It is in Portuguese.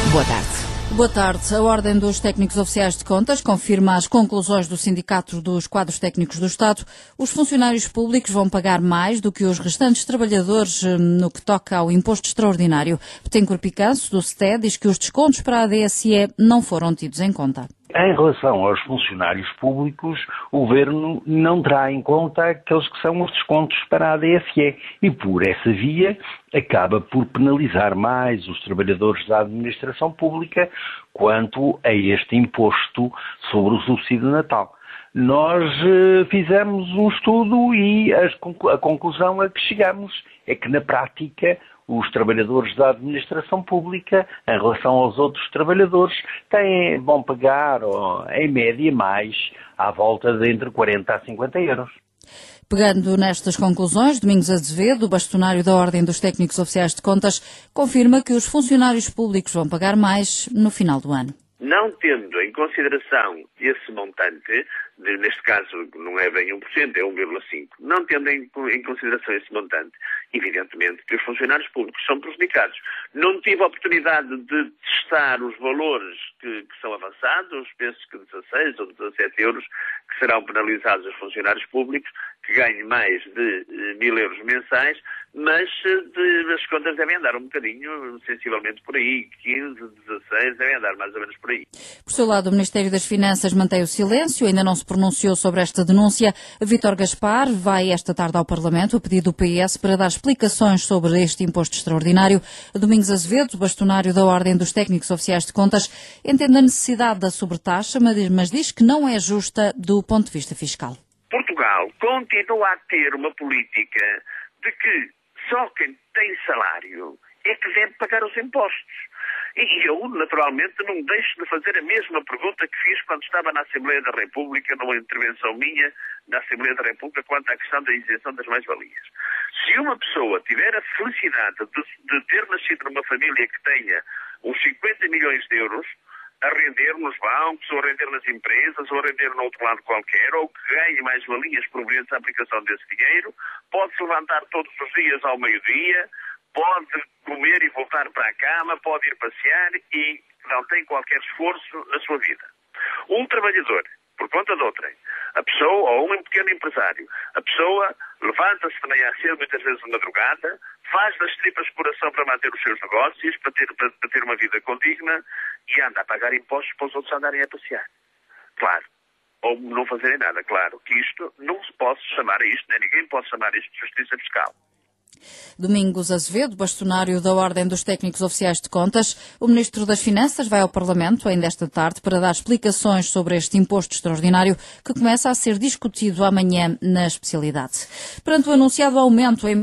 Boa tarde. Boa tarde. A Ordem dos Técnicos Oficiais de Contas confirma as conclusões do Sindicato dos Quadros Técnicos do Estado. Os funcionários públicos vão pagar mais do que os restantes trabalhadores no que toca ao imposto extraordinário. Betancourt Picanço, do STE, diz que os descontos para a ADSE não foram tidos em conta. Em relação aos funcionários públicos, o Governo não terá em conta aqueles que são os descontos para a ADSE e, por essa via, acaba por penalizar mais os trabalhadores da administração pública quanto a este imposto sobre o subsídio de Natal. Nós fizemos um estudo e a conclusão a que chegamos é que, na prática, os trabalhadores da administração pública, em relação aos outros trabalhadores, vão pagar, em média, mais à volta de entre 40 a 50 euros. Pegando nestas conclusões, Domingos Azevedo, bastonário da Ordem dos Técnicos Oficiais de Contas, confirma que os funcionários públicos vão pagar mais no final do ano. Não tendo em consideração esse montante, neste caso não é bem 1%, é 1,5%, não tendo em consideração esse montante, evidentemente que os funcionários públicos são prejudicados. Não tive a oportunidade de testar os valores que são avançados, penso que 16 ou 17 euros, que serão penalizados os funcionários públicos, que ganhem mais de 1.000 euros mensais, mas as contas devem andar um bocadinho, sensivelmente por aí, 15, 16, devem andar mais ou menos por aí. Por seu lado, o Ministério das Finanças mantém o silêncio, ainda não se pronunciou sobre esta denúncia. Vítor Gaspar vai esta tarde ao Parlamento a pedido do PS para dar explicações sobre este imposto extraordinário. Domingos Azevedo, bastonário da Ordem dos Técnicos Oficiais de Contas, entende a necessidade da sobretaxa, mas diz que não é justa do ponto de vista fiscal. Portugal continua a ter uma política de que só quem tem salário é que deve pagar os impostos. E eu, naturalmente, não deixo de fazer a mesma pergunta que fiz quando estava na Assembleia da República, numa intervenção minha na Assembleia da República, quanto à questão da isenção das mais-valias. Se uma pessoa tiver a felicidade de ter nascido numa família que tenha uns 50 milhões de euros, a render nos bancos, ou a render nas empresas, ou a render no outro lado qualquer, ou que ganhe mais-valias provenientes da aplicação desse dinheiro, pode-se levantar todos os dias ao meio-dia, pode comer e voltar para a cama, pode ir passear e não tem qualquer esforço na sua vida. Um trabalhador, por conta de outrem, a pessoa, ou um pequeno empresário, a pessoa levanta-se de manhã cedo, muitas vezes de madrugada, faz das tripas de coração para manter os seus negócios, para ter uma vida condigna e anda a pagar impostos para os outros andarem a passear. Claro. Ou não fazerem nada. Claro que isto não se pode chamar a isto, nem ninguém pode chamar isto de justiça fiscal. Domingos Azevedo, bastonário da Ordem dos Técnicos Oficiais de Contas. O Ministro das Finanças vai ao Parlamento ainda esta tarde para dar explicações sobre este imposto extraordinário que começa a ser discutido amanhã na especialidade. Perante o anunciado aumento em